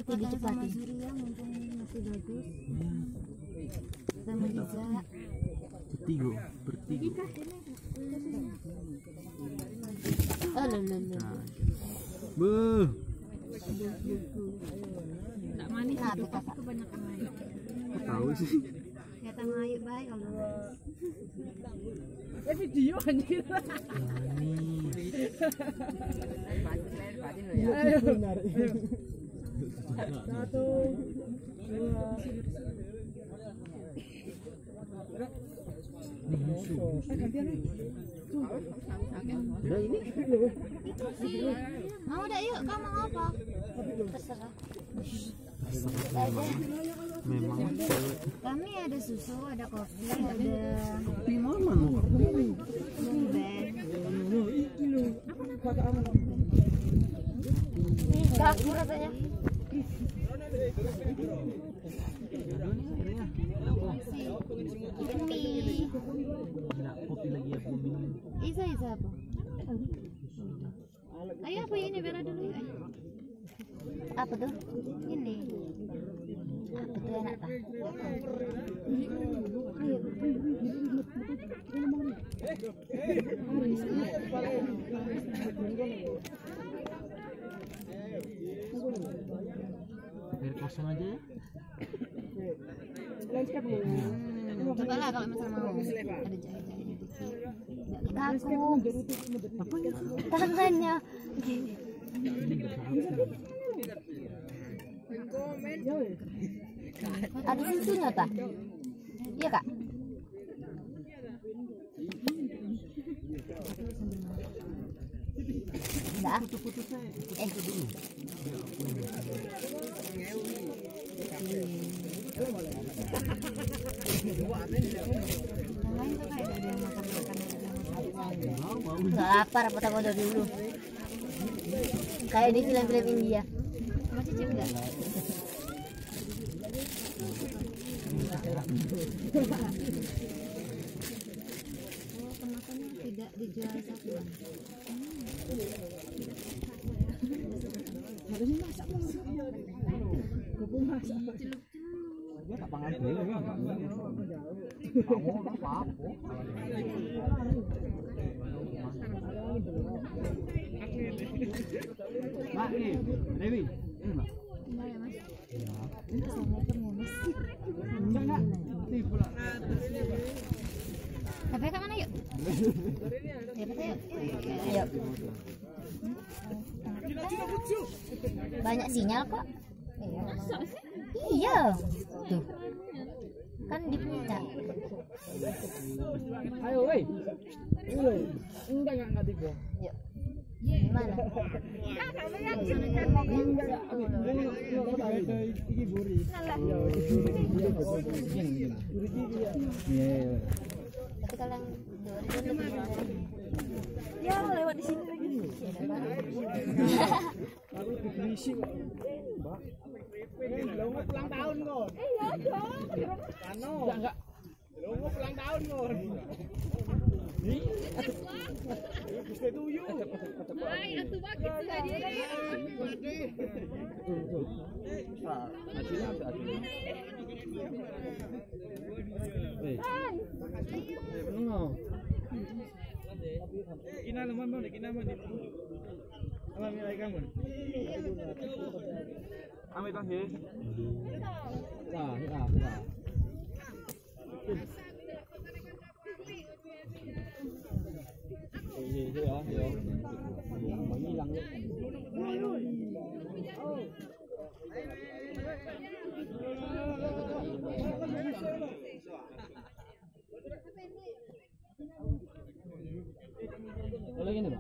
Jadi cepatin. Surya mumpung masih bagus. Sama Diza. Bertiga. Oh, Beuh. Tak manis itu tapi kebanyakan air. Tahu sih. Kelihatan air baik kalau. Video anjir. Ayo. Satu, dua. Gantian nih. Udah ini. Mau udah yuk, kamu mau apa? Terserah. Memang Kami ada susu, ada kopi, ada kopi mana? kaku rasanya. Ini Kopi lagi aku minum. Isa apa? Ayo apa ini Bella dulu ya? Apa tuh? Ini. Apa tuh enak tak? Air kosong aja ya. Coba lah kalau misalnya mau. Ada jahe-jahe dikit. Kaku. Tangannya. Ada susunya tak? Iya kak. Enggak. Nggak lapar, potong udah dulu. Kayak di film-film India. Masih cip nggak? Oh, kemasannya tidak dijual satuan. Harusnya masak. Kupu masak. Dia tak pangan dhewe ya. Kamu apa? Mak nih, Dewi. Ini Mak. Enggak ya, Mas? Assalamualaikum ya, Mas. Enggak. Nih pula. Tapi ke mana yuk? Ya, betul yuk. Ayo. Banyak sinyal kok. Iya. Tuh. Kan di puncak. Ayo, woi. Enggak tiba. Yuk. Mana? Iki buri. Iya. Tapi kalau yang ya lewat di sini lagi. Aku diberisi kok. Mbak. Lo mau pulang tahun kok. Iya dong. Ano? Enggak. Lo mau pulang tahun kok. Nih. Gusti tuyu. Ay, atuh bakit sila dia. Kina naman mo, kina man dito. Alam niya ay kamon. Ame ta he. Ya. Iya. Mau hilang ya. Lagi nih, Pak.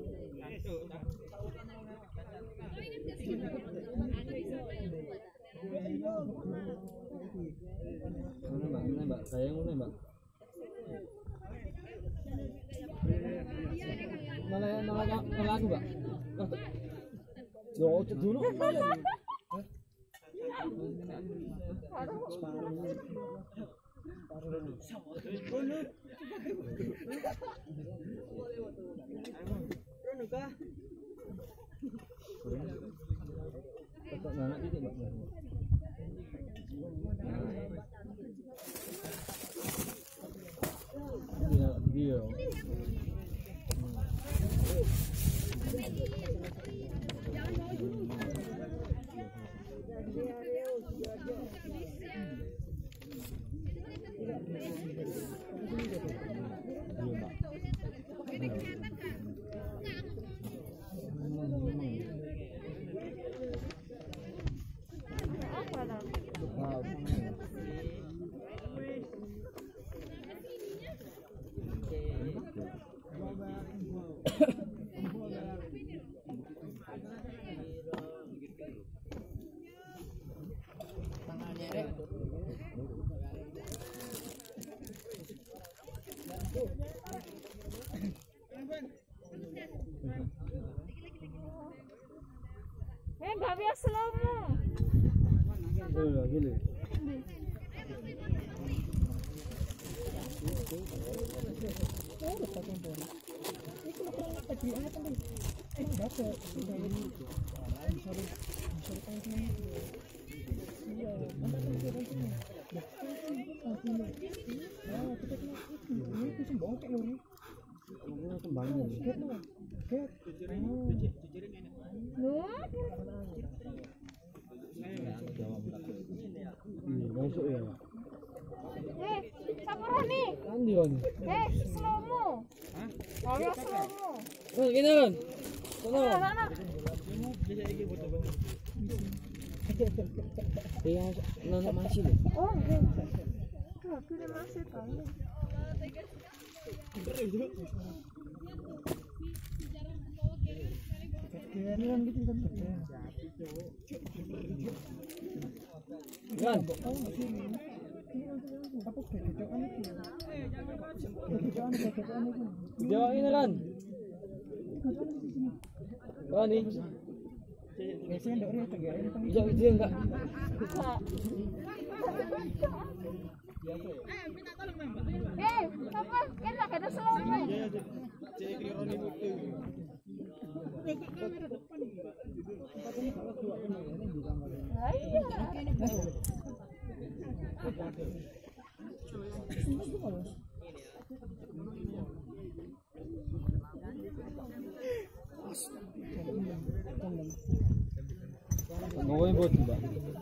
Mana, Mbak? Saya yang mana, Mbak? Malah aku, Mbak. Yo, dulu. Dia. Nggak biasa slow-mo. Gini. Masuk ya. Sampurah nih. Andi kan. Slow-mo. Nggak biasa slow-mo. Oh, gini kan. Sana. Iya, nana masih deh. Oh, enggak. Kira masih kali. Kan gitu kan. Kan. Jawa ini kan. Oh nih. Biasanya enggak orang tegain. Jauh dia enggak. Apa? Enak ada slow-mo. Ngomongin buat mbak.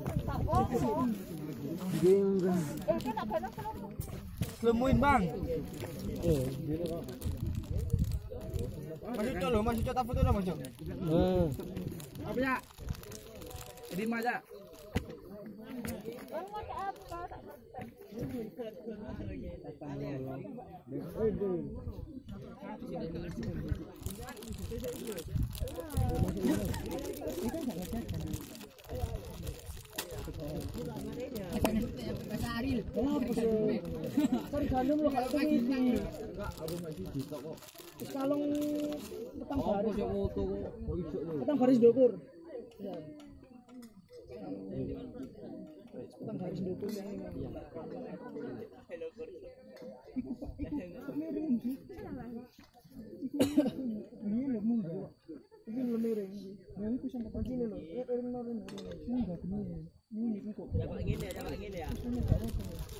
Lemuin bang. Gini kok. Masuk cok lo, masuk cok apa tuh lo masuk? Apa ya? Jadi aja. Tergantung lo kalau ini. Kalung petang baris. Petang baris dokur. Petang baris dokur yang ini. Ini lemu enggak? Ini lemiring. Yang itu sampai pagi lo. Ya orang-orang ini enggak gini. Ini kok. Ya Pak gini ya, Pak gini ya.